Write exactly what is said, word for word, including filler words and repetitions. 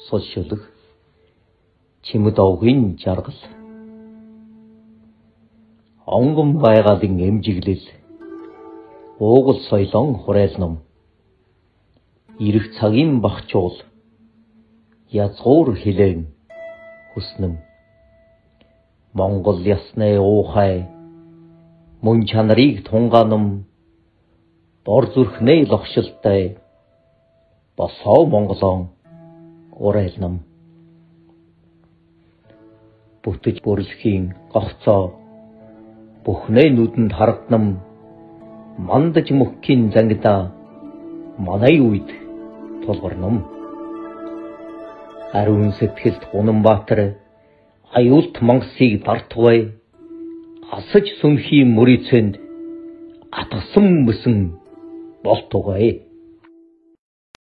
Солшулах чимэд овгийн жаргал онгон байгалийн эмжиглэл уугуул соёлон хурайл ном ирэх цагийн багчуул язгуур хилэн хүснэн Монгол ясны уухай мөн чанарыг тунгаанам бор зүрхнээ логшилтай босоо Монголон урайл ном бүтэж бүрлэхийн гоцоо бүхнээ нүдэнд харагднам мандаж мөххийн зангидаа манай үед тулгарнам ариун сэтгэлд Унанбаатар аюулт мангасыг дартугай асаж сүнхийн мөрийцэнд атгсан мэсэн болтугай